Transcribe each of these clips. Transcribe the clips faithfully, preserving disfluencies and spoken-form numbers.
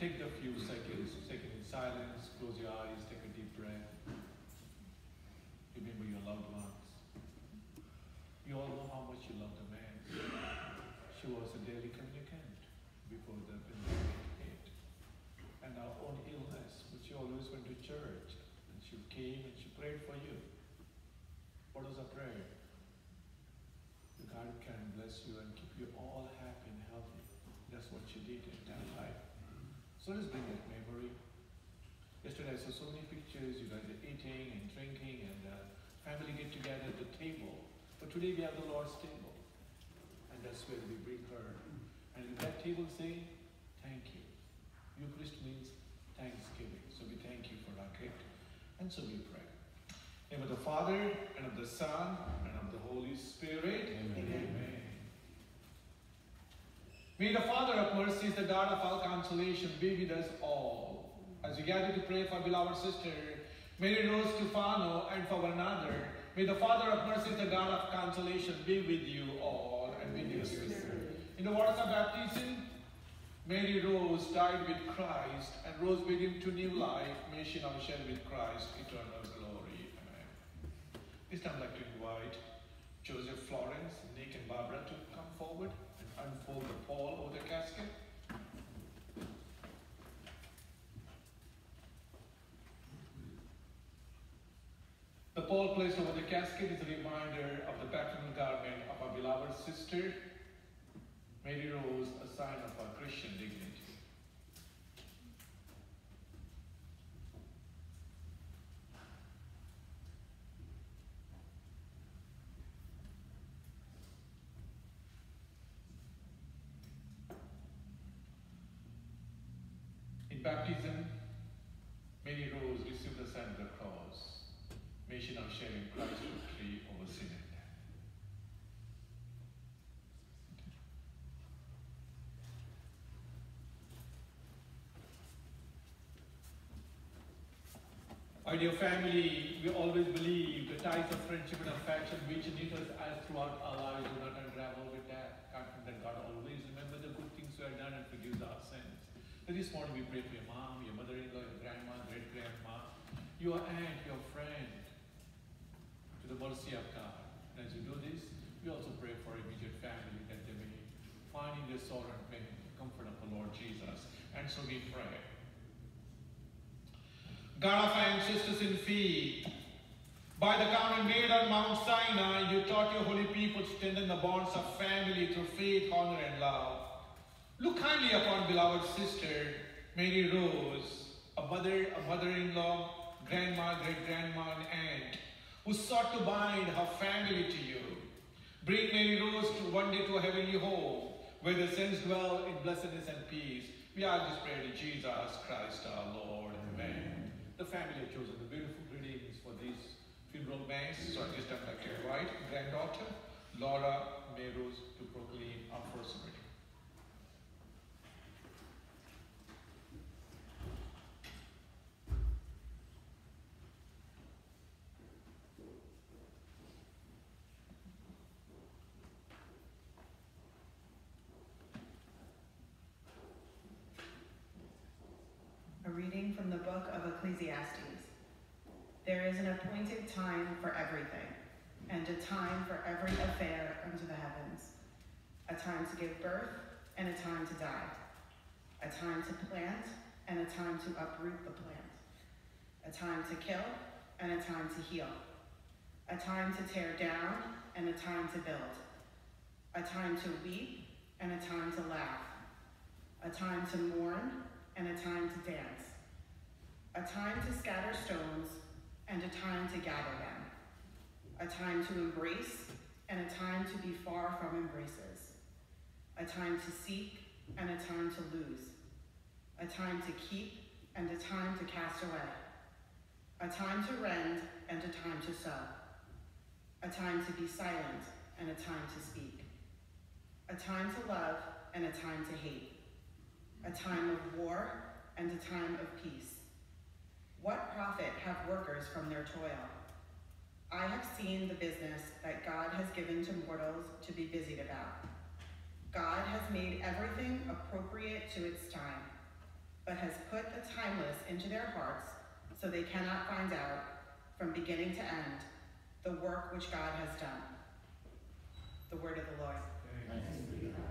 take a few seconds, seconds in silence, close your eyes, take a deep breath. Remember your loved ones. You all know how much you love the man. She was a daily communicant before the pandemic hit. And our own illness, but she always went to church. And she came and she prayed for you. What was her prayer? God can bless you and keep you all happy and healthy. That's what she did in that life. So let's bring that memory. Yesterday I saw so many pictures. You guys are eating and drinking and uh, family get together at the table. But today we have the Lord's table. And that's where we bring her. And at that table say, thank you. Eucharist means thanksgiving. So we thank you for our gift. And so we pray. In the name of the Father, and of the Son, and of the Holy Spirit. Amen. Amen. May the Father of mercies, the God of all consolation, be with us all. As we gather to pray for our beloved sister, Mary Rose Tufano, and for one another, may the Father of mercies, the God of consolation, be with you all and with your spirit. In the waters of baptism, Mary Rose died with Christ and rose with him to new life. May she now share with Christ eternal glory. Amen. This time I'd like to invite Joseph, Florence, Nick, and Barbara to come forward and unfold the pall over the casket. The pall placed over the casket is a reminder of the baptismal garment of our beloved sister, Mary Rose, a sign of our Christian dignity. In baptism, Mary Rose received the sign of the cross. May she now share in Christ's victory over sin and death. Our dear family, we always believe the ties of friendship and affection which knit us as throughout our lives do not unravel with that. Confident that God always remembers the good things we have done and forgives our sins. So this morning we pray for your mom, your mother-in-law, your grandma, great-grandma, your aunt, your friend, to the mercy of God. And as you do this, we also pray for immediate family that they may find in their sorrow and pain the comfort of the Lord Jesus. And so we pray. God of our ancestors in faith, by the covenant made on Mount Sinai, you taught your holy people to strengthen the bonds of family through faith, honor, and love. Look kindly upon beloved sister, Mary Rose, a mother, a mother-in-law, grandma, great-grandma, and aunt, who sought to bind her family to you. Bring Mary Rose to one day to a heavenly home, where the saints dwell in blessedness and peace. We ask this prayer to Jesus Christ our Lord. Amen. The family have chosen the beautiful greetings for these funeral mass. So at this time I'd like to invite granddaughter Laura Meros to proclaim our first reading. A reading from the book of Ecclesiastes. There is an appointed time for everything, and a time for every affair under the heavens. A time to give birth, and a time to die. A time to plant, and a time to uproot the plant. A time to kill, and a time to heal. A time to tear down, and a time to build. A time to weep, and a time to laugh. A time to mourn, and a time to dance. A time to scatter stones, and a time to gather them. A time to embrace, and a time to be far from embraces. A time to seek, and a time to lose. A time to keep, and a time to cast away. A time to rend, and a time to sow. A time to be silent, and a time to speak. A time to love, and a time to hate. A time of war, and a time of peace. What profit have workers from their toil? I have seen the business that God has given to mortals to be busied about. God has made everything appropriate to its time. but has put the timeless into their hearts, so they cannot find out, from beginning to end, the work which God has done. The word of the Lord. Thanks be to God.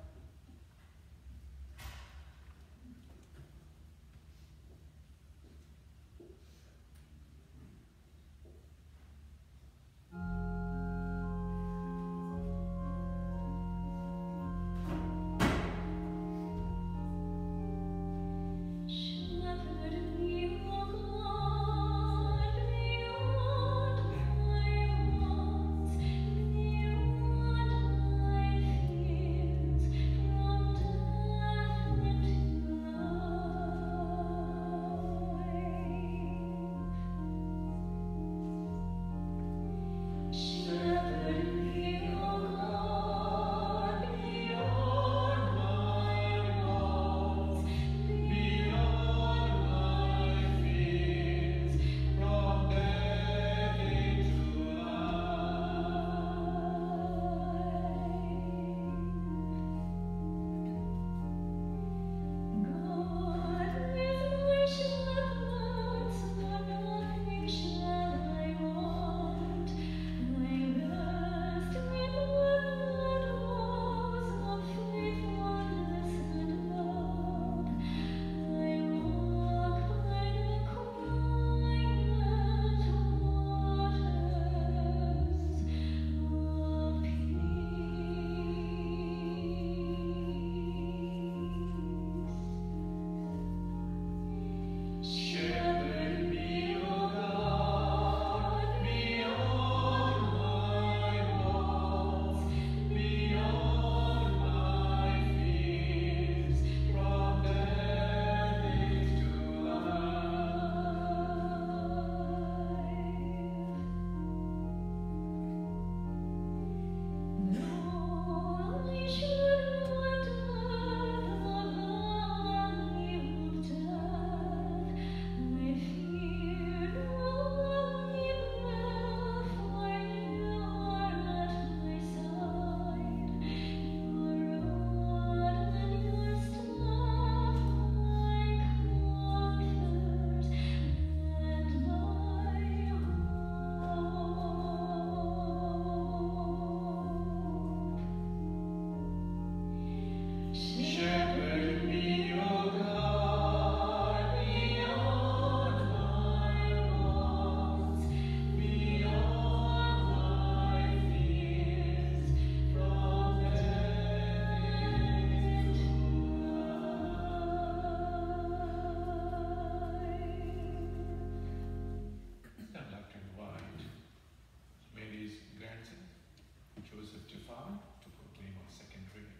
Tufano to proclaim our second reading.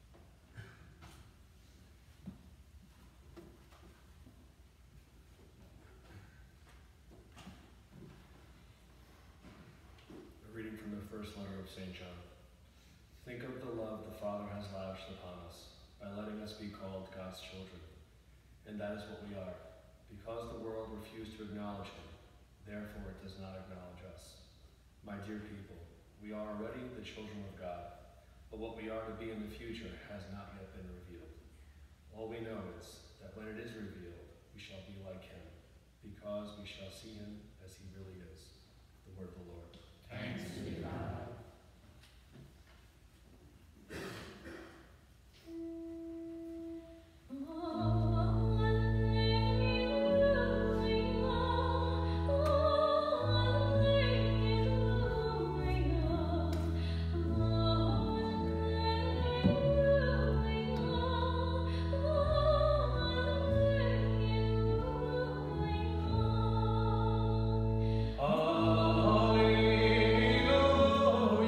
A reading from the first letter of Saint John. Think of the love the Father has lavished upon us by letting us be called God's children. And that is what we are. Because the world refused to acknowledge him, therefore it does not acknowledge us. My dear people, we are already the children of God, but what we are to be in the future has not yet been revealed. All we know is that when it is revealed, we shall be like him, because we shall see him as he really is. The word of the Lord. Thanks be to God. Hallelujah.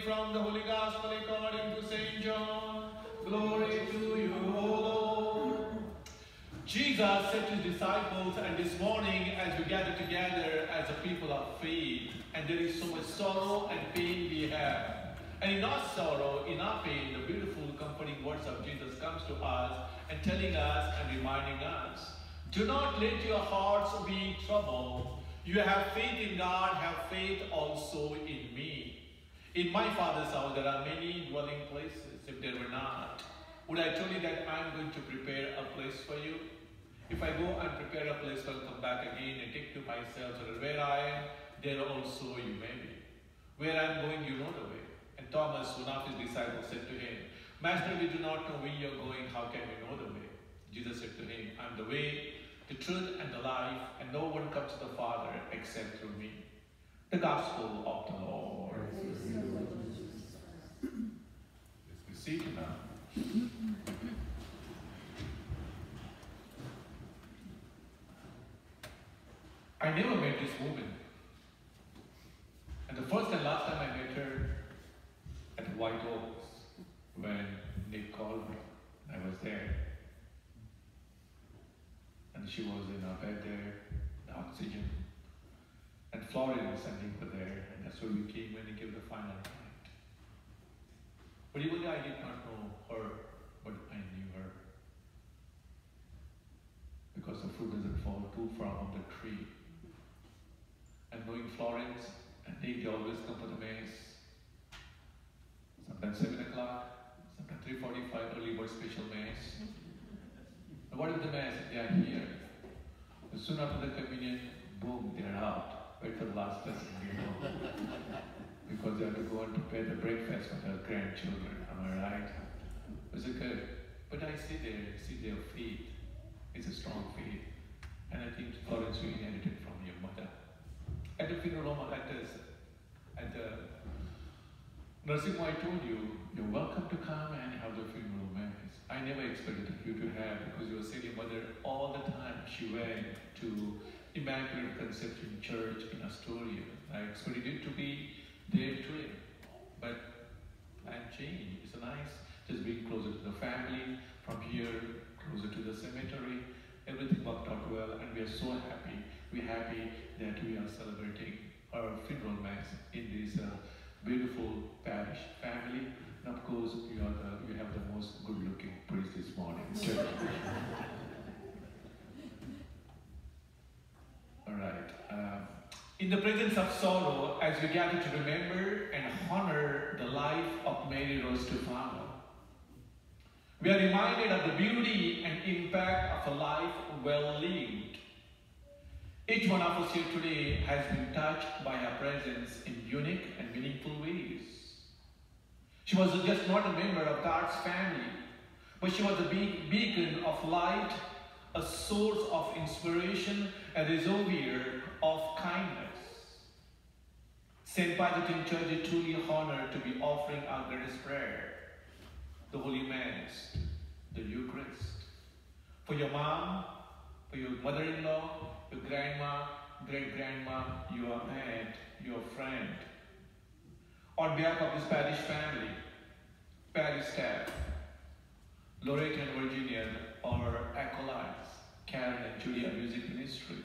from the Holy Gospel according to Saint John. Glory to you, O Lord. Jesus said to his disciples, and this morning as we gather together as a people of faith, and there is so much sorrow and pain we have. And in our sorrow, in our pain, the beautiful comforting words of Jesus comes to us and telling us and reminding us, do not let your hearts be troubled. You have faith in God, have faith also in me. In my Father's house there are many dwelling places. If there were not, would I tell you that I'm going to prepare a place for you? If I go and prepare a place, I'll come back again and take to myself, so that where I am, there also you may be. Where I'm going, you know the way. And Thomas, one of his disciples, said to him, Master, we do not know where you're going, how can we know the way? Jesus said to him, I'm the way, the truth, and the life, and no one comes to the Father except through me. The Gospel of the Lord. Let's be seated now. I never met this woman. And the first and last time I met her at White Oaks, when Nick called me, I was there. And she was in our bed there, the oxygen. And Florence and Nick were there, and that's where we came when he gave the final night. But even though I did not know her, but I knew her. Because the fruit doesn't fall too far on the tree. And knowing Florence and Nick, they always come for the mass. Sometimes seven o'clock, sometimes three forty-five, early bird special mass. And what is the mass? They are here. As soon after the communion, boom, they are out. Wait for the last lesson, you know. Because they have to go and prepare the breakfast for their grandchildren. Am I right? Was it good? But I see their, see their faith. It's a strong faith. And I think Florence, you inherited from your mother. At the funeral home, at the, at the nursing home, I told you, you're welcome to come and have the funeral mass. I never expected you to have, because you were saying your mother all the time. She went to Immaculate Conception Church in Astoria. I expected it to be there today. But plan changed. It's nice just being closer to the family, from here, closer to the cemetery. Everything worked out well, and we are so happy. We're happy that we are celebrating our funeral mass in this uh, beautiful parish family. And of course, you are the, you have the most good-looking priest this morning. So. All right. Um, in the presence of sorrow, as we gather to remember and honor the life of Mary Rose Tufano, we are reminded of the beauty and impact of a life well lived. Each one of us here today has been touched by her presence in unique and meaningful ways. She was just not a member of God's family, but she was a be beacon of light, a source of inspiration, a reservoir of kindness. Saint Valentine Church is truly honored to be offering our greatest prayer, the Holy Mass, the Eucharist. For your mom, for your mother-in-law, your grandma, great-grandma, your aunt, your friend. On behalf of this parish family, parish staff, Loretta and Virginia, our acolytes, Karen and Julia Music Ministry,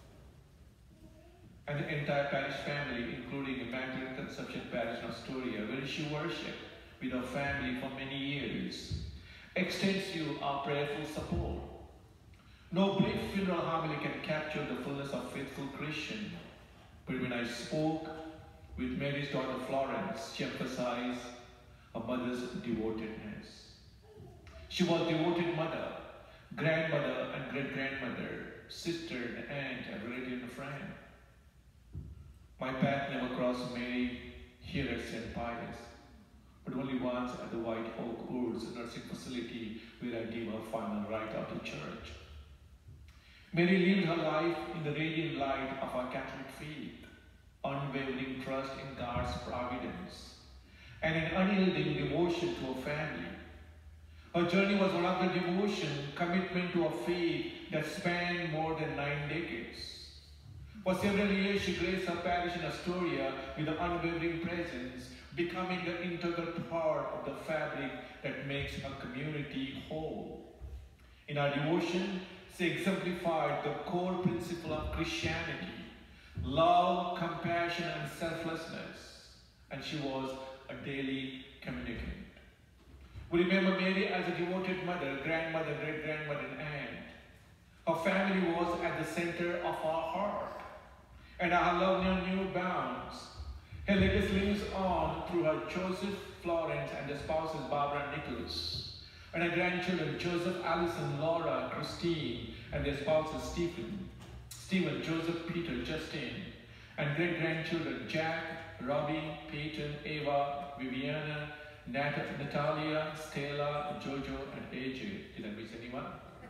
and the entire parish family, including Immaculate Conception Parish in Astoria, where she worshiped with her family for many years, extends you our prayerful support. No brief funeral homily can capture the fullness of faithful Christian, but when I spoke with Mary's daughter Florence, she emphasized her mother's devotedness. She was a devoted mother, grandmother and great-grandmother, sister and aunt, a relative and a friend. My path never crossed Mary here at Saint Pius, but only once at the White Oak Woods nursing facility where I gave her final rite out of church. Mary lived her life in the radiant light of our Catholic faith, unwavering trust in God's providence, and an unyielding devotion to her family. Her journey was one of the devotion, commitment to a faith that spanned more than nine decades. For several years, she graced her parish in Astoria with an unwavering presence, becoming an integral part of the fabric that makes her community whole. In her devotion, she exemplified the core principle of Christianity: love, compassion, and selflessness, and she was a daily communicant. We remember Mary as a devoted mother, grandmother, great-grandmother, and aunt. Her family was at the center of our heart, and our love knew no bounds. Her legacy lives on through her Joseph, Florence, and their spouses Barbara and Nicholas, and her grandchildren Joseph, Allison, Laura, Christine, and their spouses Stephen, Stephen, Joseph, Peter, Justin, and great-grandchildren Jack, Robbie, Peyton, Ava, Viviana, Nat- Natalia, Stella, Jojo, and A J. Did I miss anyone?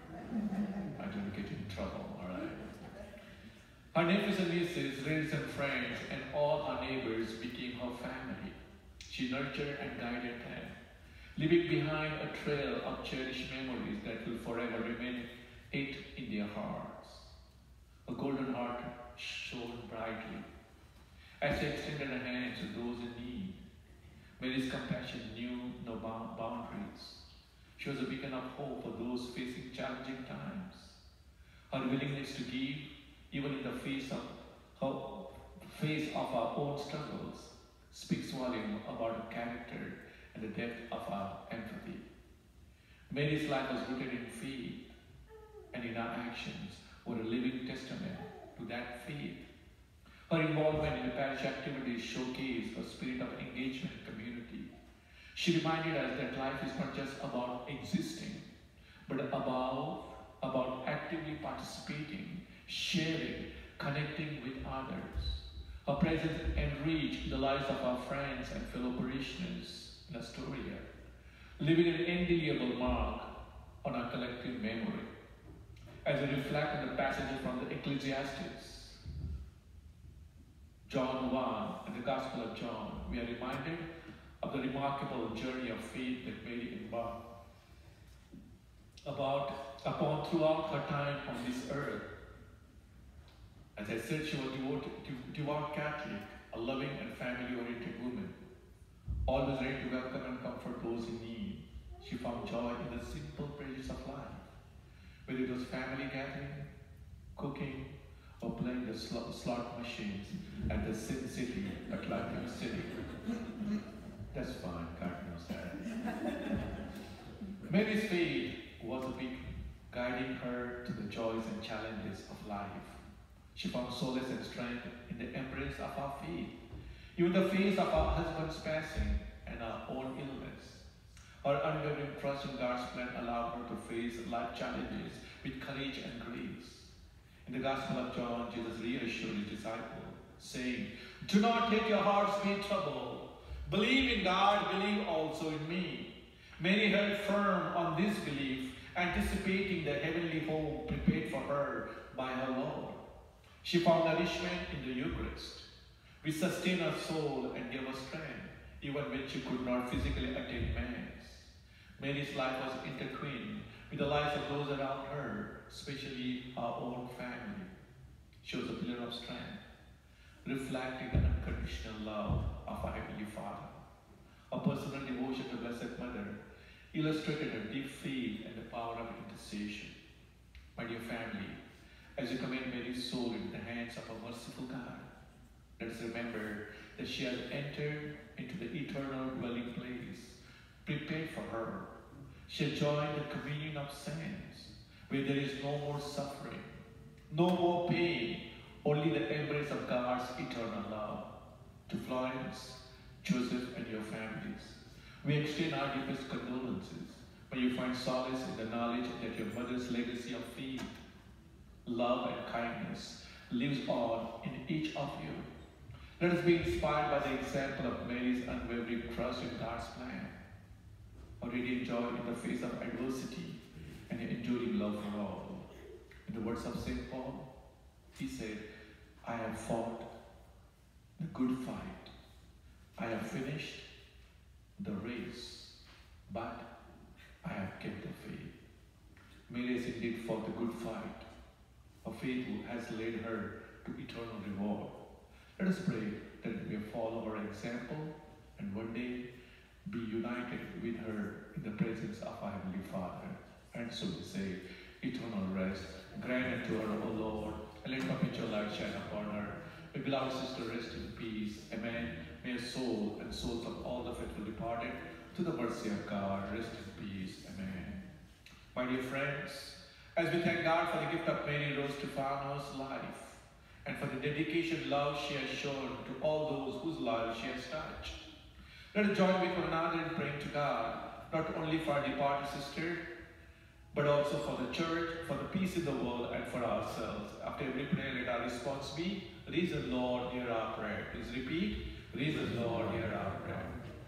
I didn't get in trouble, all right. Her nephews and nieces, relatives and friends, and all our neighbors became her family. She nurtured and guided them, leaving behind a trail of cherished memories that will forever remain it in their hearts. A golden heart shone brightly as she extended her hands to those in need. Mary's compassion knew no boundaries. She was a beacon of hope for those facing challenging times. Her willingness to give, even in the face of her face of our own struggles, speaks volume about her character and the depth of our empathy. Mary's life was rooted in faith, and in her actions were a living testament to that faith. Her involvement in the parish activities showcased her spirit of engagement and community. She reminded us that life is not just about existing, but about, about actively participating, sharing, connecting with others. Her presence enriched the lives of our friends and fellow parishioners in Astoria, leaving an indelible mark on our collective memory. As we reflect on the passages from the Ecclesiastes, John one, and the Gospel of John, we are reminded of the remarkable journey of faith that Mary embarked about upon throughout her time on this earth. As I said, she was devoted, devout Catholic, a loving and family-oriented woman, always ready to welcome and comfort those in need. She found joy in the simple pleasures of life, whether it was family gathering, cooking, or playing the slot, slot machines at the Sin City, Atlantic City. That's fine, God knows that. Mary's faith was a beacon, guiding her to the joys and challenges of life. She found solace and strength in the embrace of our faith, even the face of our husband's passing and our own illness. Her unwavering trust in God's plan allowed her to face life challenges with courage and grace. In the Gospel of John, Jesus reassured his disciples, saying, "Do not let your hearts be troubled. Believe in God, believe also in me." Mary held firm on this belief, anticipating the heavenly home prepared for her by her Lord. She found nourishment in the Eucharist, which sustained her soul and gave her strength, even when she could not physically attend Mass. Mary's life was intertwined with the lives of those around her, especially her own family. She was a pillar of strength, reflecting the unconditional love of our Heavenly Father. Her personal devotion to Blessed Mother illustrated her deep faith and the power of intercession. My dear family, as you commend Mary's soul into the hands of a merciful God, let us remember that she has entered into the eternal dwelling place prepared for her. She has joined the communion of saints, where there is no more suffering, no more pain, only the embrace of God's eternal love. To Florence, Joseph, and your families, we extend our deepest condolences. May you find solace in the knowledge that your mother's legacy of faith, love, and kindness lives on in each of you. Let us be inspired by the example of Mary's unwavering trust in God's plan, a radiant joy in the face of adversity, and an enduring love for all. In the words of Saint Paul, he said, "I have fought the good fight. I have finished the race, but I have kept the faith." Mary has indeed fought the good fight. Her faith has led her to eternal reward. Let us pray that we may follow her example and one day be united with her in the presence of our Heavenly Father. And so we say, eternal rest, grant unto her, O Lord, and let perpetual light shine upon her. May beloved sister rest in peace. Amen. May her soul and souls of all the faithful departed, to the mercy of God, rest in peace. Amen. My dear friends, as we thank God for the gift of Mary Rose Tufano's life, and for the dedication love she has shown to all those whose lives she has touched, let us join with one another in praying to God, not only for our departed sister, but also for the church, for the peace in the world, and for ourselves. After every prayer, let our response be, reason, Lord, hear our prayer. Please repeat, reason, Lord, hear our prayer.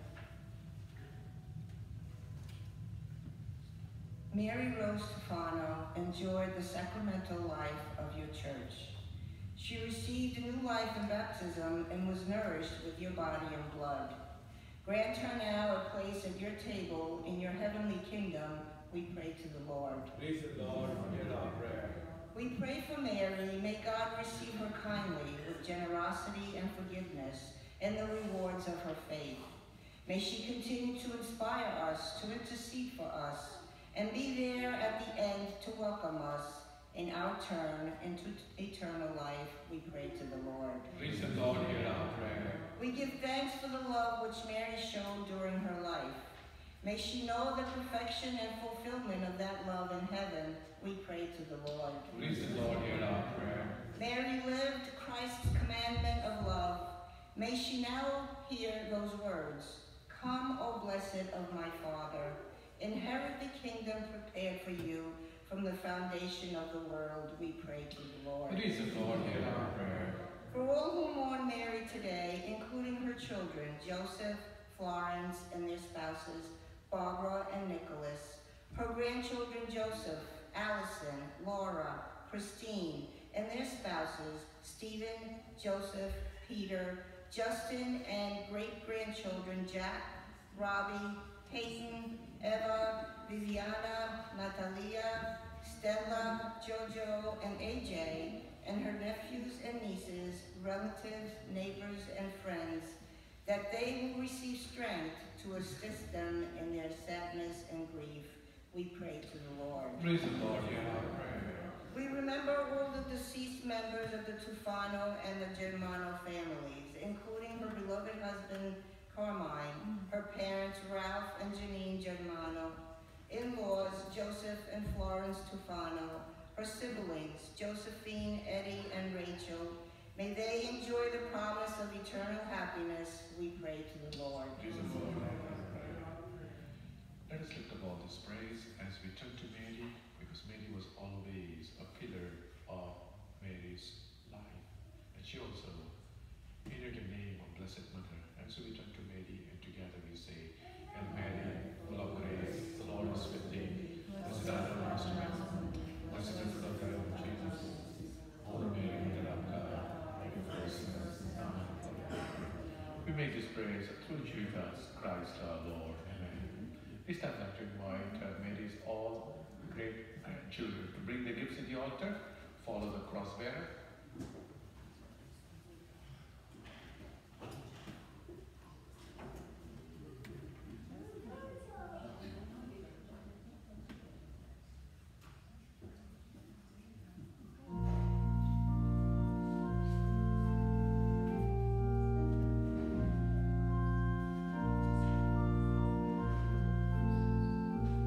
Mary Rose Tufano enjoyed the sacramental life of your church. She received new life in baptism and was nourished with your body and blood. Grant her now a place at your table in your heavenly kingdom, we pray to the Lord. Please, Lord, hear our prayer. We pray for Mary. May God receive her kindly with generosity and forgiveness and the rewards of her faith. May she continue to inspire us, to intercede for us, and be there at the end to welcome us in our turn into eternal life, we pray to the Lord. Please, Lord, hear our prayer. We give thanks for the love which Mary showed during her life. May she know the perfection and fulfillment of that love in heaven, we pray to the Lord. Please, Lord, hear our prayer. Mary lived Christ's commandment of love. May she now hear those words, "Come, O blessed of my Father, inherit the kingdom prepared for you from the foundation of the world," we pray to the Lord. Please, Lord, hear our prayer. For all who mourn Mary today, including her children, Joseph, Florence, and their spouses, Barbara and Nicholas, her grandchildren Joseph, Allison, Laura, Christine, and their spouses, Stephen, Joseph, Peter, Justin, and great-grandchildren Jack, Robbie, Peyton, Eva, Viviana, Natalia, Stella, Jojo, and A J, and her nephews and nieces, relatives, neighbors, and friends, that they will receive strength to assist them in their sadness and grief. We pray to the Lord. Praise the Lord, hear our prayer. We remember all the deceased members of the Tufano and the Germano families, including her beloved husband, Carmine, her parents, Ralph and Janine Germano, in-laws, Joseph and Florence Tufano, her siblings, Josephine, Eddie, and Rachel. May they enjoy the promise of eternal happiness, we pray to the Lord. Praise the Lord, hear our prayer. Let us lift up all this praise as we turn to Mary, because Mary was always a pillar of Mary's life. And she also inherited the name of Blessed Mother. And so we turn to Mary, and together we say, Hail Mary, full of grace, the Lord is with thee. Blessed art thou amongst women, blessed is the fruit of thy womb, Jesus. Holy Mary, Mother of God, pray for us sinners, now and at the hour of our death. We make this prayer through Jesus Christ our Lord. Amen. This time I'd like to invite uh, Mary's all great grandchildren to bring their gifts to the altar, follow the cross bearer.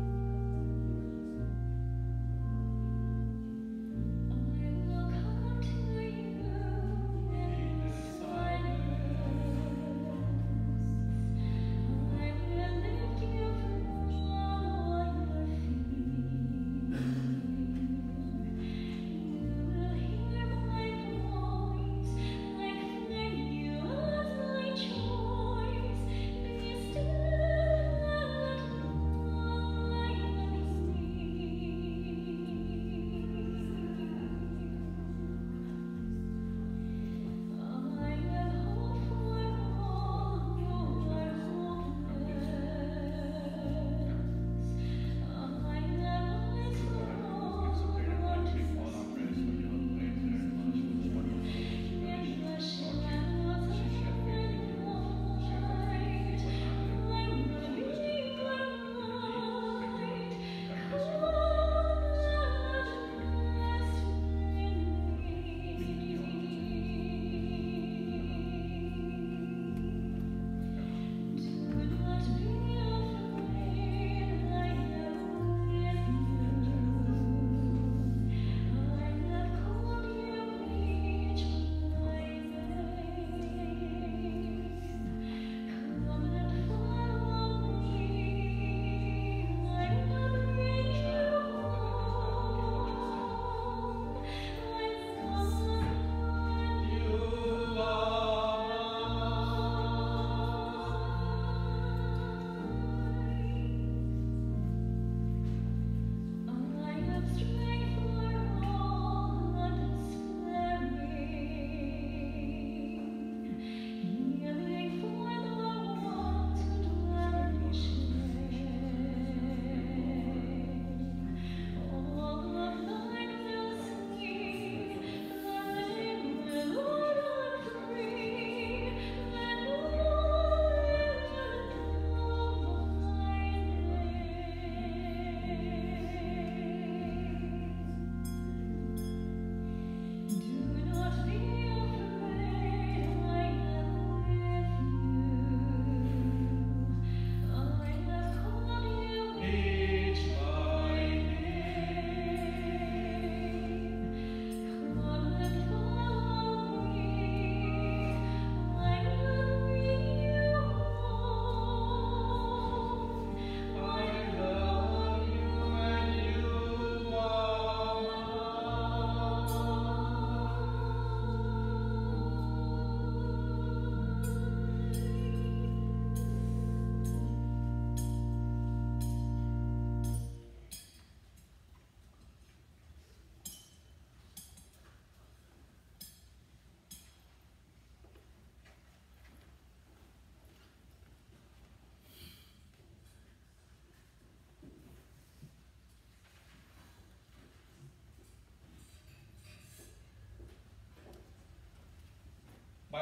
I will come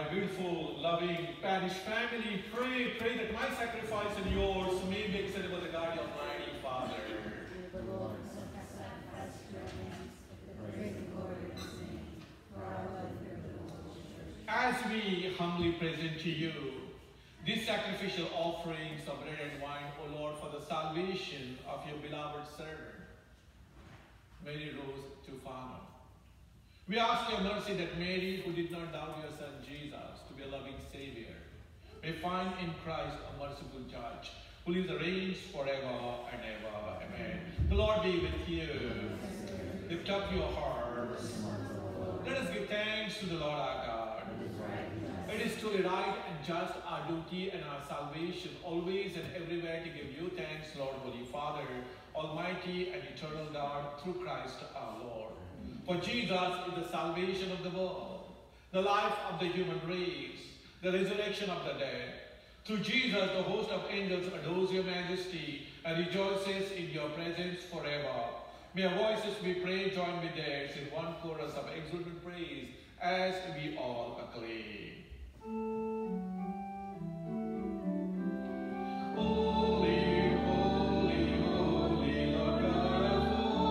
My beautiful, loving parish family, pray, pray that my sacrifice and yours may be acceptable to God, Almighty Father. As we humbly present to you these sacrificial offerings of bread and wine, O Lord, for the salvation of your beloved servant, Mary Rose Tufano, we ask your mercy that Mary, who did not doubt your son Jesus to be a loving Savior, may find in Christ a merciful Judge, who lives and reigns forever and ever. Amen. The Lord be with you. Lift up your hearts. Let us give thanks to the Lord our God. It is truly right and just, our duty and our salvation, always and everywhere to give you thanks, Lord, Holy Father, Almighty and eternal God, through Christ our Lord. For Jesus is the salvation of the world, the life of the human race, the resurrection of the dead. Through Jesus, the host of angels adores your majesty and rejoices in your presence forever. May our voices, we pray, join with theirs in one chorus of exultant praise as we all acclaim. Holy, holy, holy, Lord God of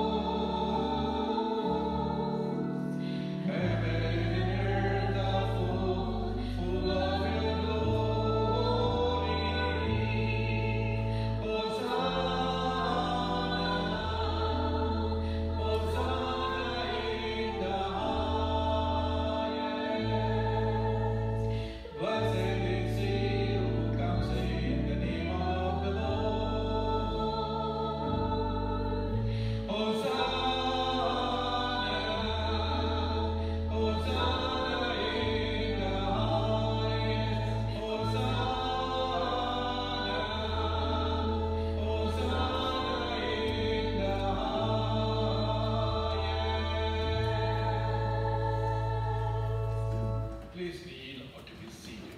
hosts, heaven and earth are full, full of your glory. Hosanna, Hosanna in the highest. Blessed is he who comes in the name of the Lord. Hosanna, Hosanna in the highest. Hosanna, Hosanna in the highest. Please kneel or to be seated.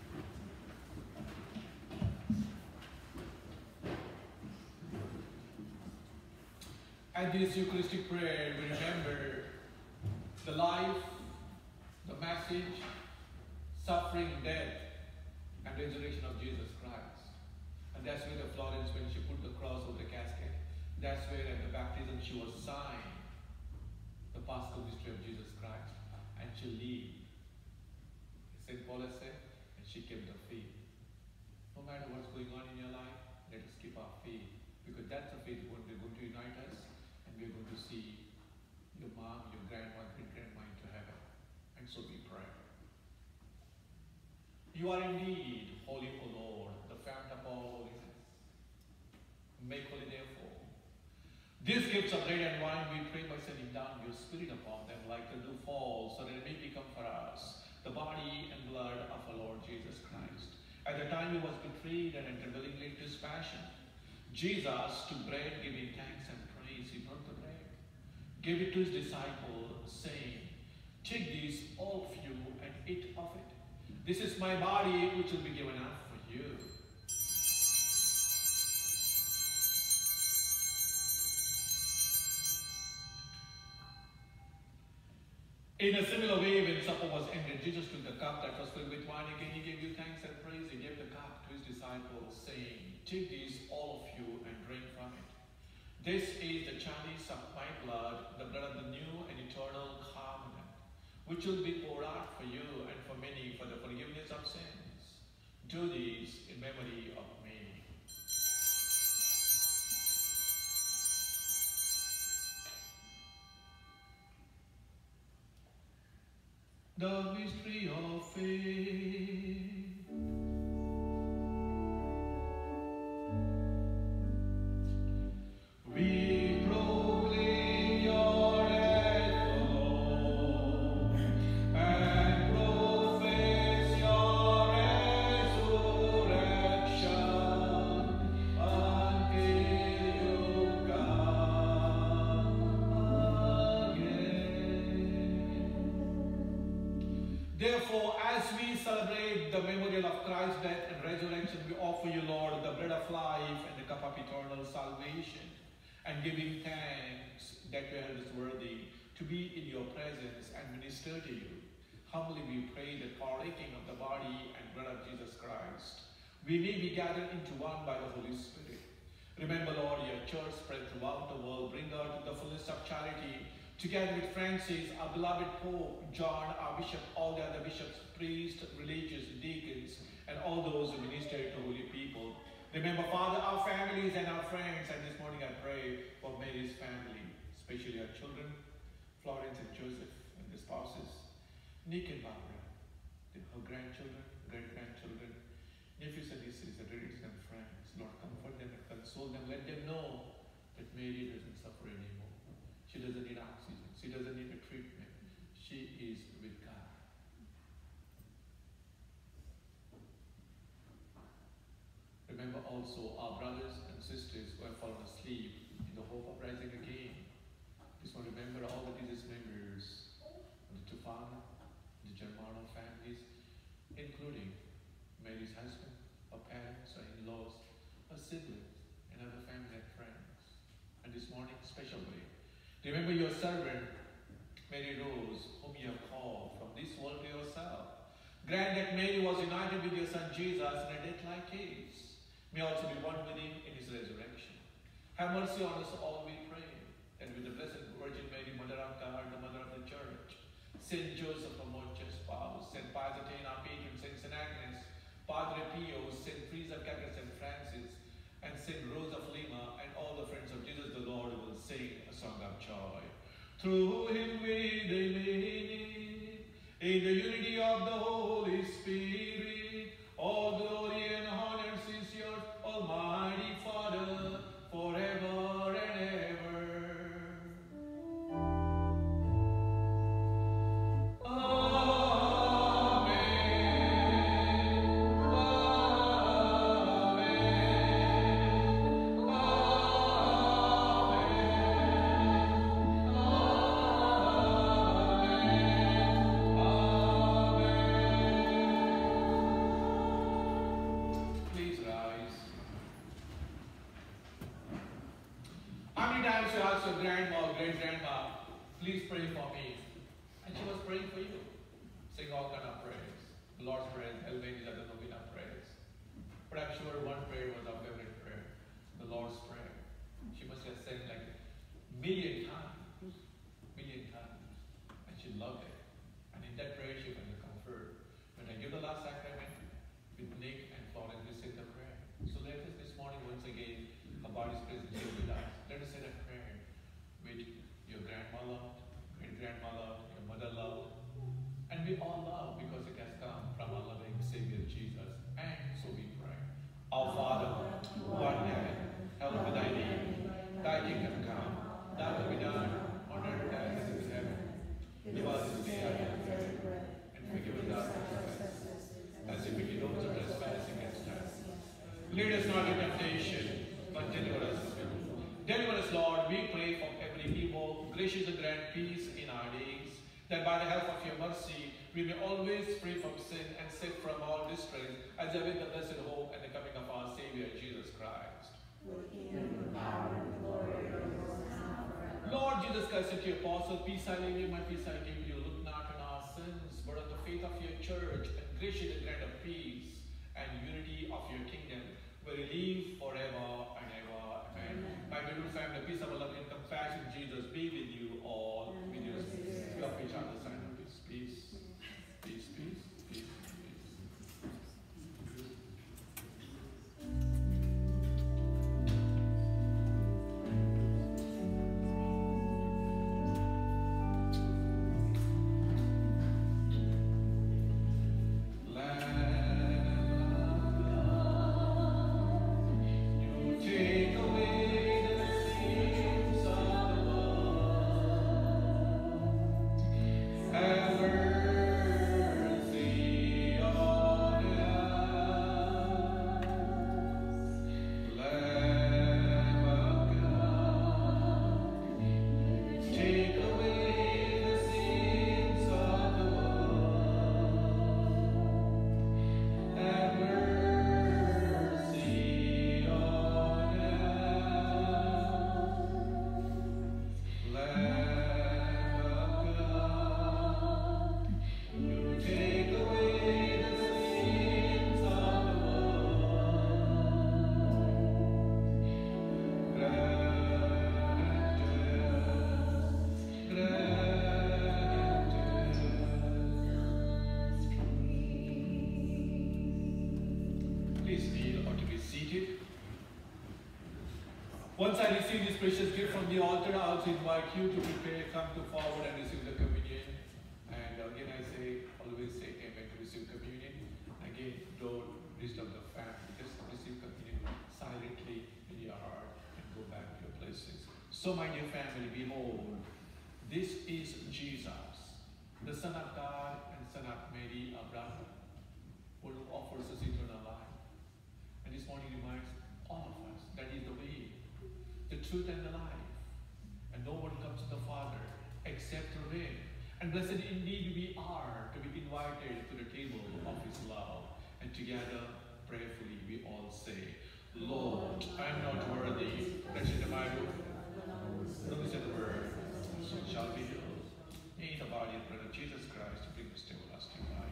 At this Eucharistic prayer, we remember the life, the message, suffering, death, and resurrection of Jesus Christ. And that's where the Florence, when she put the cross over the casket, that's where at the baptism she was signed the Paschal mystery of Jesus Christ, and she lived. Saint Paul has said, and she kept the faith. No matter what's going on in your life, let us keep our faith, because that's the faith we're going to unite us, and we're going to see your mom, your grandma, great-grandma into heaven. And so we pray. You are indeed holy, O Lord, the fount of all holiness. Make holy, therefore, these gifts of bread and wine, we pray by sending down your Spirit upon them like the dew fall, so that it may become for us the body and blood of our Lord Jesus Christ. At the time he was betrayed and entered willingly into his passion, Jesus took bread, giving thanks and praise. He broke the bread, gave it to his disciples, saying, "Take this, all of you, and eat of it. This is my body, which will be given up for you." In a similar way, when supper was ended, Jesus took the cup that was filled with wine. Again, he gave you thanks and praise. He gave the cup to his disciples, saying, "Take this, all of you, and drink from it. This is the chalice of my blood, the blood of the new and eternal covenant, which will be poured out for you and for many for the forgiveness of sins. Do this in memory of me." The mystery of faith. We proclaim your death, O Lord, and profess your resurrection until you come again. Therefore, as we celebrate the memorial of Christ's death and resurrection, we offer you, Lord, the bread of life and the cup of eternal salvation, and giving thanks that we are worthy to be in your presence and minister to you. Humbly we pray that partaking of the body and blood of Jesus Christ, we may be gathered into one by the Holy Spirit. Remember, Lord, your church spread throughout the world. Bring her to the fullness of charity, together with Francis, our beloved Pope, John, our bishop, all the other bishops, priests, religious, deacons, and all those who minister to holy people. Remember, Father, our families and our friends, and this morning I pray for Mary's family, especially our children, Florence and Joseph, and their spouses, Nick and Barbara, her grandchildren, great-grandchildren, nephews and nieces, and relatives and friends. Lord, comfort them and console them. Let them know that Mary doesn't suffer anymore. She doesn't need oxygen. She doesn't need a treatment. She is with God. Remember also our brothers and sisters who have fallen asleep in the hope of rising again. Just want to remember all the Jesus members of the Tufano, the Germano families, including Mary's husband, her parents, her in-laws, her siblings, and other family and friends. And this morning, especially, remember your servant, Mary Rose, whom you have called from this world to yourself. Grant that Mary was united with your son Jesus in a death like his. May also be one with him in his resurrection. Have mercy on us all, we pray, and with the Blessed Virgin Mary, Mother of God, the Mother of the Church, Saint Joseph, our most just spouse, Saint Pietà, our patron, Saint Saint Agnes, Padre Pio, Saint Teresa of Calcutta, Saint Francis, and Saint Rose of Lima, and all the friends of Jesus the Lord will sing a song of joy. Through him we live, in the unity of the Holy Spirit, all glory and honor is yours, Almighty Father, forever and ever. Grandma or great-grandma, please pray for me. And she was praying for you. Sing all kind of prayers. The Lord's Prayer, Helvetes, I don't know enough prayers. But I'm sure one prayer was our favorite prayer, the Lord's Prayer. She must have said like a million times, million times. And she loved it. And in that prayer, she found the comfort. When I give the last sacrament, with Nick and Florence, we say the prayer. So let us this morning, once again, our body's present here with us. Let us say that prayer. With your grandmother, great-grandmother, your mother love, and we all love because it has come from our loving Savior Jesus. And so we pray. Our Father, who art in heaven, hallowed be thy name. Thy kingdom come, thy will be done on earth as it is in heaven. Give us this day our daily bread, and forgive us our trespasses, as we forgive those who trespass against us. Lead us not into temptation, but deliver us from evil. Deliver us, Lord, we pray, from every evil. Graciously grant peace in our days, that by the help of your mercy, we may always free from sin and safe from all distress, as await the blessed hope and the coming of our Savior, Jesus Christ. With him, the power and the glory are yours now forever. Lord Jesus Christ, said to your apostle, peace I leave you, my peace I give you. Look not on our sins, but on the faith of your church, and graciously grant of peace and unity of your kingdom, where you live forever and ever. Amen. Amen. My beautiful family, peace of our love and compassion, Jesus, be with you all. With your spirit. You have each other sign of peace. Peace. Peace, peace, peace, peace. Take away the sins Once I receive this precious gift from the altar, I also invite you to prepare, come to forward and receive the communion. And again I say, always say amen to receive communion. Again, don't disturb the family, just receive communion silently in your heart and go back to your places. So my dear family, behold, this is Jesus, the Son of God and Son of Mary, our brother, who offers us eternal life. And this morning reminds all of us that He is the way, the truth and the life. And no one comes to the Father except through Him. And blessed indeed we are to be invited to the table of His love. And together, prayerfully, we all say, Lord, I am not worthy that you enter my room. Don't listen to the word, so it shall be healed. In the body and blood of Jesus Christ, to bring us to everlasting life.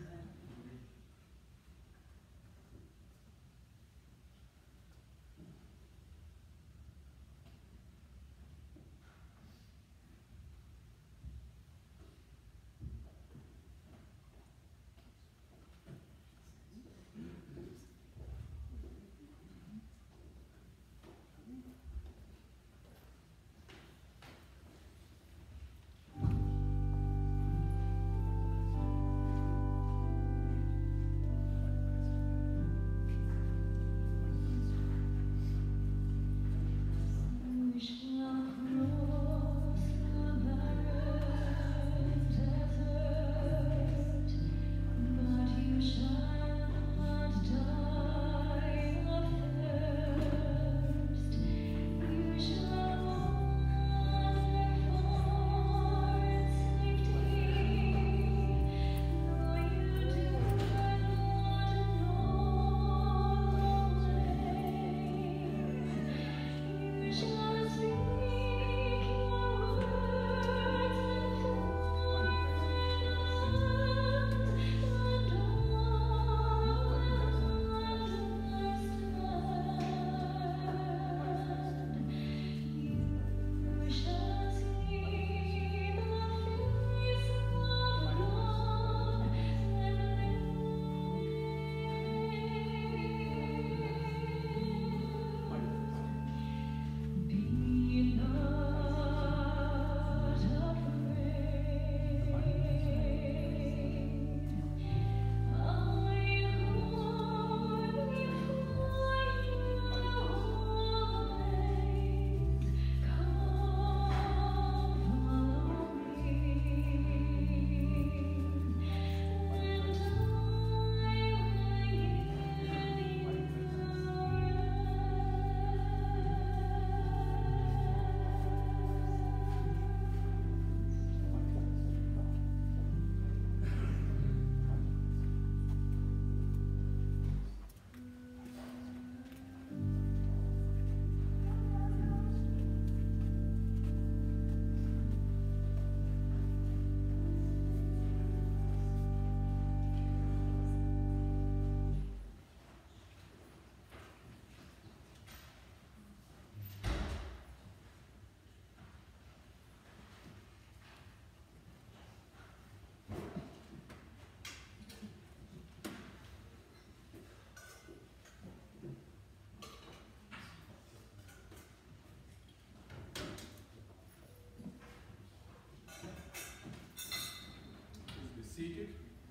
Seated.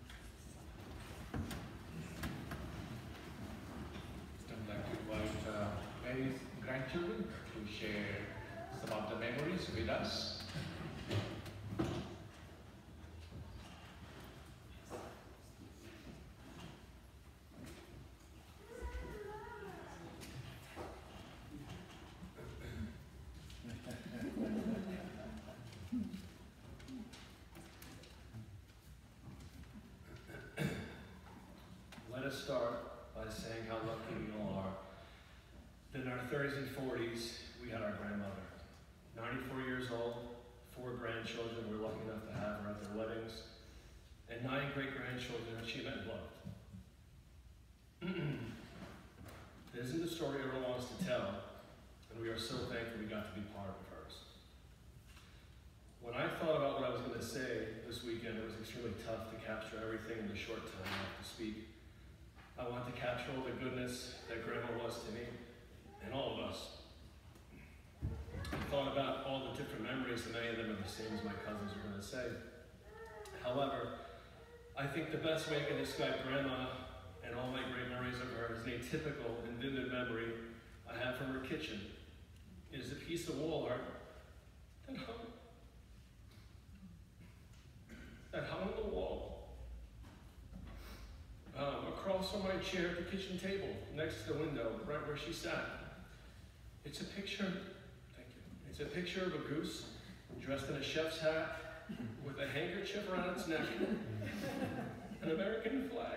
I'd like to invite uh, Mary's grandchildren to share some of the memories with us. Let us start by saying how lucky we all are that in our thirties and forties we had our grandmother. ninety-four years old, four grandchildren we're lucky enough to have her at their weddings, and nine great-grandchildren that she met and loved. This isn't the story everyone wants to tell, and we are so thankful we got to be part of hers. When I thought about what I was going to say this weekend, it was extremely tough to capture everything in the short time I have to speak. I want to capture all the goodness that Grandma was to me, and all of us. memories, and many of them are the same as my cousins are going to say. However, I think the best way I can describe Grandma and all my great memories of her is an atypical and vivid memory I have from her kitchen. It is a piece of wall art that hung, that hung on the wall um, across from my chair at the kitchen table, next to the window, right where she sat. It's a picture, thank you, it's a picture of a goose dressed in a chef's hat with a handkerchief around its neck, an American flag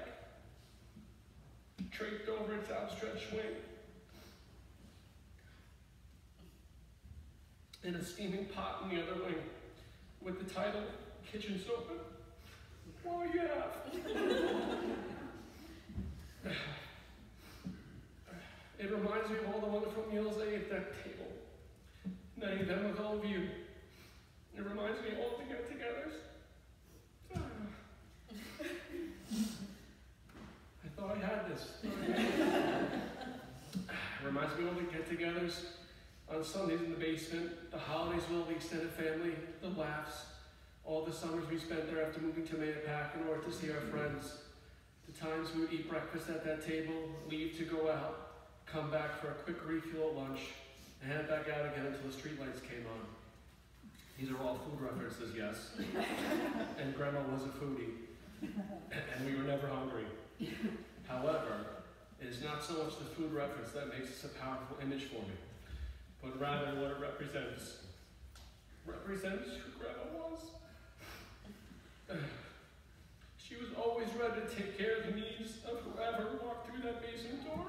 draped over its outstretched wing, and a steaming pot in the other wing with the title, Kitchen's Open. Well, yeah. It reminds me of all the wonderful meals I ate at that table, many of them with all of you. It reminds me of all the get-togethers. I thought I had this. It reminds me of all the get-togethers on Sundays in the basement, the holidays with all the extended family, the laughs, all the summers we spent there after moving to Mayapack in order to see our friends, the times we would eat breakfast at that table, leave to go out, come back for a quick refuel at lunch, and head back out again until the streetlights came on. These are all food references, yes. And Grandma was a foodie, and we were never hungry. However, it is not so much the food reference that makes this a powerful image for me, but rather what it represents. Represents who Grandma was. She was always ready to take care of the needs of whoever walked through that basement door,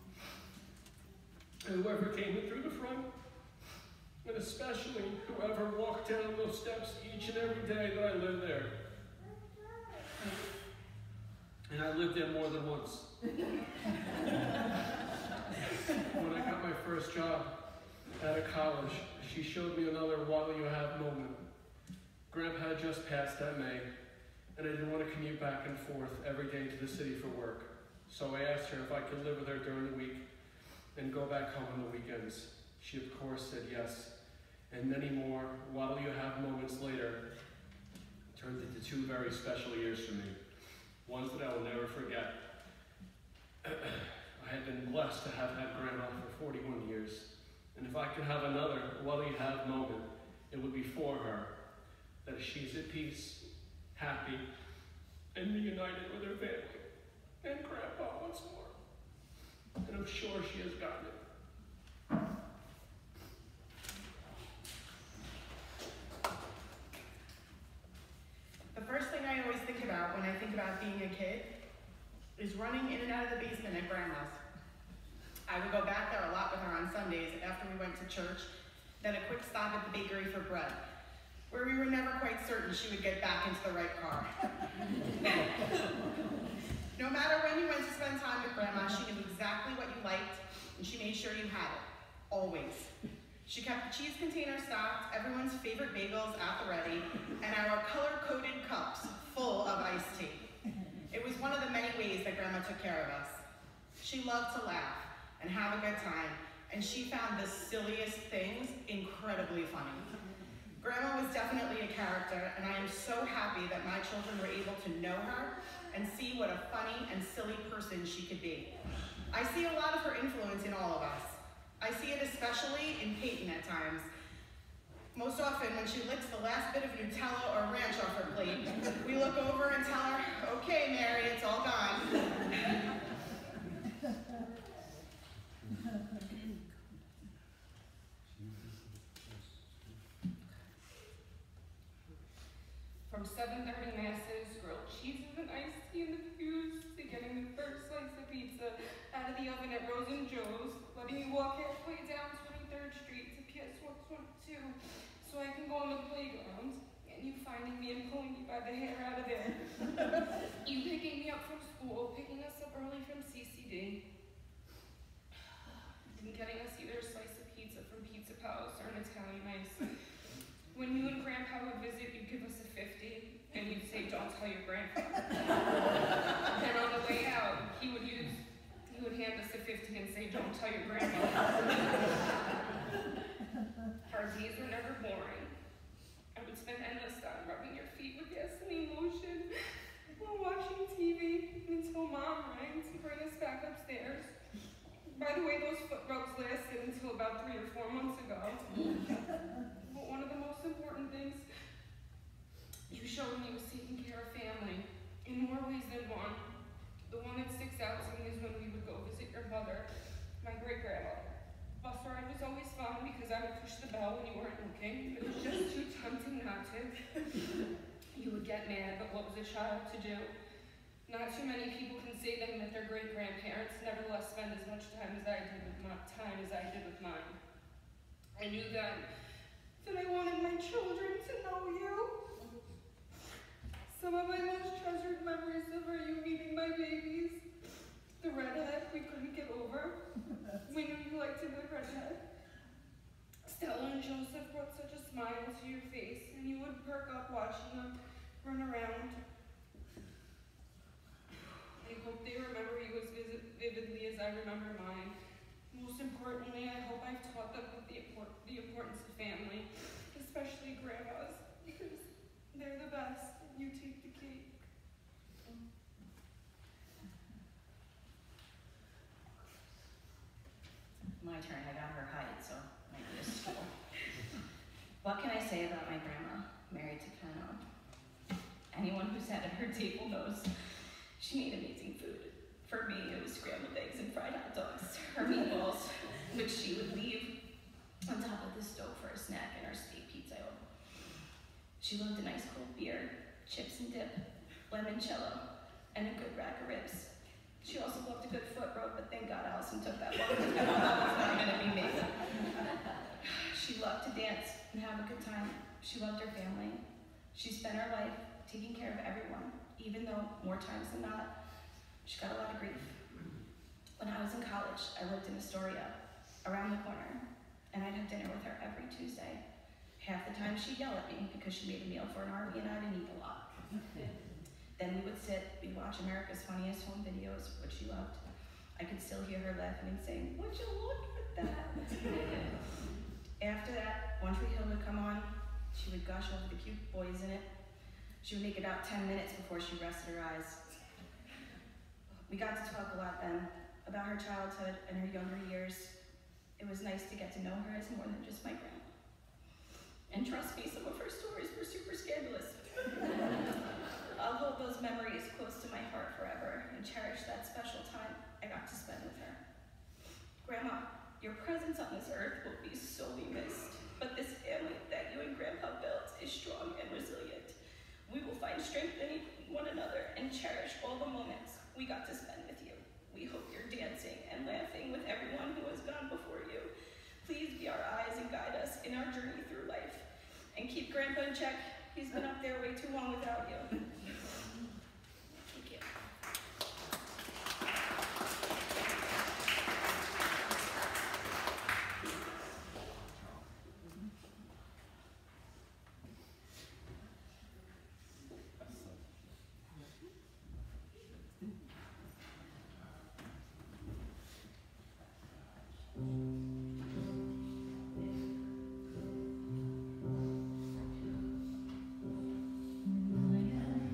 and whoever came in through the front, and especially whoever walked down those steps each and every day that I lived there. And I lived there more than once. When I got my first job out of college, she showed me another what'll you have moment. Grandpa had just passed that May, and I didn't want to commute back and forth every day to the city for work. So I asked her if I could live with her during the week and go back home on the weekends. She of course said yes, and many more what'll you have moments later turned into two very special years for me, ones that I will never forget. I had been blessed to have had Grandma for forty-one years, and if I could have another what'll you have moment, it would be for her, that she's at peace, happy, and reunited with her family, and Grandpa once more. And I'm sure she has gotten it. The first thing I always think about when I think about being a kid is running in and out of the basement at Grandma's. I would go back there a lot with her on Sundays after we went to church, then a quick stop at the bakery for bread, where we were never quite certain she would get back into the right car. No matter when you went to spend time with Grandma, she knew exactly what you liked, and she made sure you had it, always. She kept the cheese container stocked, everyone's favorite bagels at the ready, and our color-coded cups full of iced tea. It was one of the many ways that Grandma took care of us. She loved to laugh and have a good time, and she found the silliest things incredibly funny. Grandma was definitely a character, and I am so happy that my children were able to know her and see what a funny and silly person she could be. I see a lot of her influence in all of us. I see it especially in Peyton at times. Most often, when she licks the last bit of Nutella or ranch off her plate, we look over and tell her, okay, Mary, it's all gone. From seven thirty masses, grilled cheeses and iced tea in the pews, to getting the first slice of pizza out of the oven at Rose and Joe's, letting me walk halfway down twenty-third Street to P S one twenty-two so I can go on the playground, and you finding me and pulling me by the hair out of there. You picking me up from school, picking us up early from C C D, and getting us either a slice of pizza from Pizza Palace or an Italian ice. When you and Grandpa would visit, you'd give us a fifty, and you'd say, don't tell your grandpa. And on the way out, he would use, he would hand us a fifty and say, don't tell your grandpa. Our days were never boring. showing he was taking care of family in more ways than one. The one that sticks out to me is when we would go visit your mother, my great-grandmother. Bus ride was always fun because I would push the bell when you weren't looking. It was just too tempting not to. You would get mad, but what was a child to do? Not too many people can say they met their great-grandparents, nevertheless spend as much time as I did with my time as I did with mine. I knew then that I wanted my children to know you. Some of my most treasured memories of are you meeting my babies. The redhead we couldn't get over. We knew you liked a good redhead. Stella and Joseph brought such a smile to your face, and you would perk up watching them run around. I hope they remember you as vividly as I remember mine. Most importantly, I hope I've taught them the, import the importance of family, especially grandmas, because they're the best, and you take the cake. My turn. I got her height, so I might need a stool. What can I say about my grandma, Mary Tufano? Anyone who's sat at her table knows she made amazing food. For me, it was scrambled eggs and fried hot dogs. Her meatballs, which she would leave on top of the stove for a snack, and our steak pizza. She loved a nice cold beer, chips and dip, limoncello, and a good rack of ribs. She also loved a good foot rub, but thank God Allison took that one because that was not going to be me. She loved to dance and have a good time. She loved her family. She spent her life taking care of everyone, even though more times than not, she got a lot of grief. When I was in college, I lived in Astoria, around the corner, and I'd have dinner with her every Tuesday. Half the time she'd yell at me because she made a meal for an army and I didn't eat a lot. Then we would sit, we'd watch America's Funniest Home Videos, which she loved. I could still hear her laughing and saying, "Would you look at that?" After that, One Tree Hill would come on. She would gush over the cute boys in it. She would make about ten minutes before she rested her eyes. We got to talk a lot then about her childhood and her younger years. It was nice to get to know her as more than just my grandma. And trust me, some of her stories were super scandalous. I'll hold those memories close to my heart forever and cherish that special time I got to spend with her. Grandma, your presence on this earth will be sorely missed, but this family that you and Grandpa built is strong and resilient. We will find strength in one another and cherish all the moments we got to spend with you. We hope you're dancing and laughing with everyone who has gone before you. Please be our eyes and guide us in our journey through life. And keep Grandpa in check. He's been up there way too long without you. Thank you. Thank you.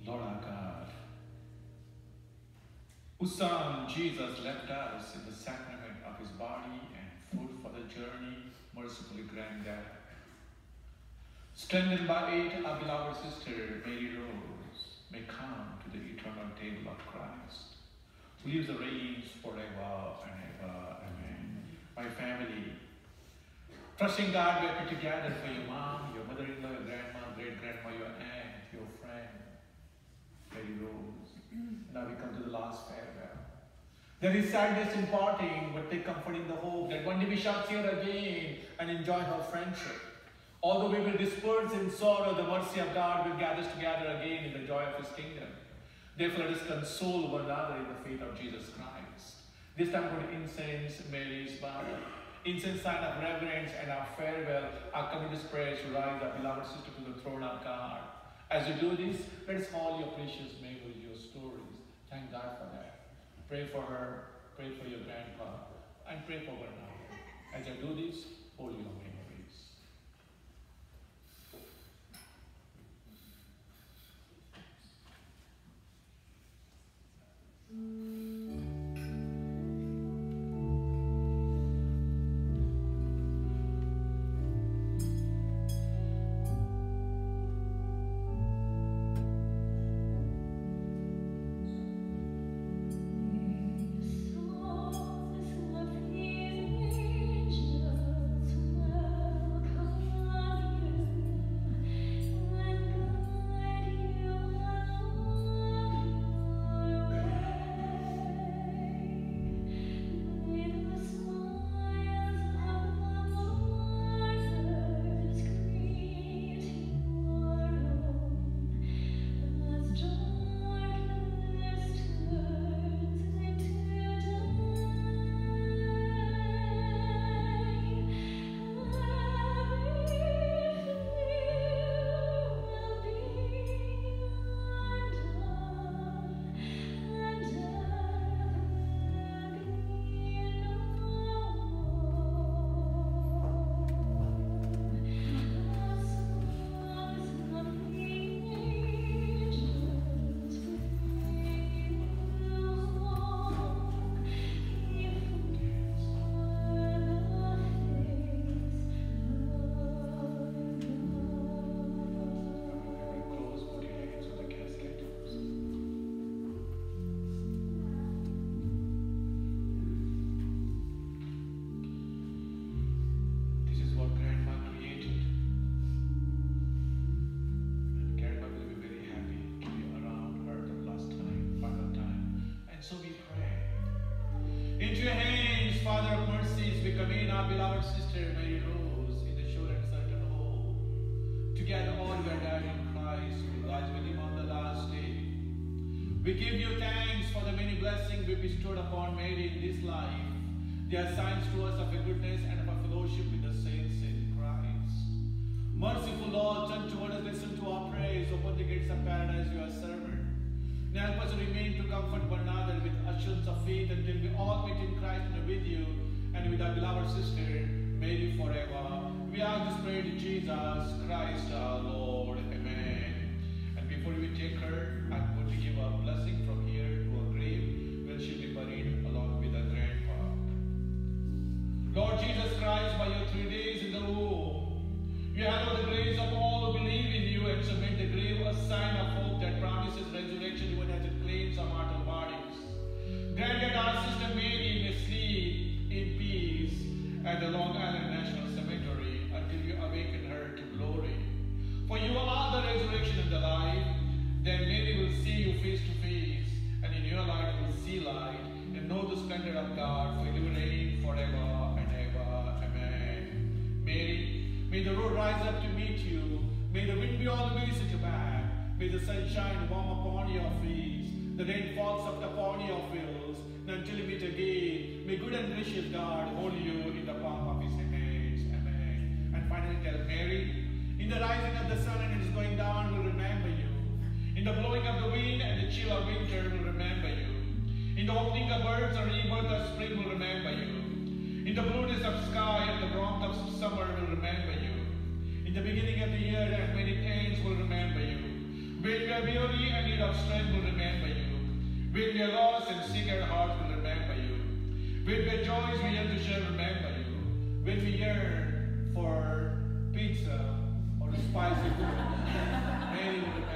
Lord our God, whose Son Jesus left us in the sacrament of his body and food for the journey, mercifully grant that, strengthened by it, our beloved sister Mary Rose may come to the eternal table of Christ, who lives and reigns forever and ever. Amen. My family, trusting God, we are put together for your mom, your mother-in-law, your grandma, great-grandma, your aunt, your friend, Mary Rose. Now we come to the last farewell. There is sadness in parting, but take comfort in the hope that one day we shall see her again and enjoy her friendship. Although we will disperse in sorrow, the mercy of God will gather us together again in the joy of his kingdom. Therefore, let us console one another in the faith of Jesus Christ. This time for incense, Mary's mother. Incense, sign of reverence and our farewell, our committed prayers to rise our beloved sister to the throne of God. As you do this, let us call your precious memories, your stories. Thank God for that. Pray for her, pray for your grandpa, and pray for one another. As you do this, hold your memories. Beloved sister Mary Rose, in the sure and certain hope, together all we are died in Christ, will rise with him on the last day. We give you thanks for the many blessings we bestowed upon Mary in this life. They are signs to us of a goodness and of a fellowship with the saints in Christ. Merciful Lord, turn toward us, listen to our prayers, open the gates of paradise, your servant. Now help us to remain to comfort one another with assurance of faith until we all meet in Christ and with you, and with our beloved sister, Mary forever. We ask this prayer to Jesus Christ our Lord. Amen. And before we take her, I'm going to give a blessing from here to her grave, where she'll be buried along with her grandpa. Lord Jesus Christ, by your three days in the womb, you have the grace of all who believe in you, and so make the grave a sign of hope that promises resurrection even as it claims our mortal bodies. Grant that our sister Mary may sleep in peace at the Long Island National Cemetery until you awaken her to glory. For you are the resurrection and the life. Then Mary will see you face to face, and in your light will see light, and know the splendor of God, for you reign forever and ever. Amen. Mary, may the road rise up to meet you. May the wind be always at your back. May the sun shine warm upon your face. The rain falls soft upon your fields. Until you meet again, may good and gracious God hold you in the palm of his hands. Amen. And finally tell Mary, in the rising of the sun and its going down will remember you. In the blowing of the wind and the chill of winter will remember you. In the opening of birds and rebirth of spring will remember you. In the blueness of sky and the warmth of summer will remember you. In the beginning of the year and when it ends will remember you. When we are weary and need of strength, we'll remember you. When we are lost and sick at heart, we'll remember you. When we are joys we yearn to share, remember you. When we yearn for pizza or spicy food, Mary will remember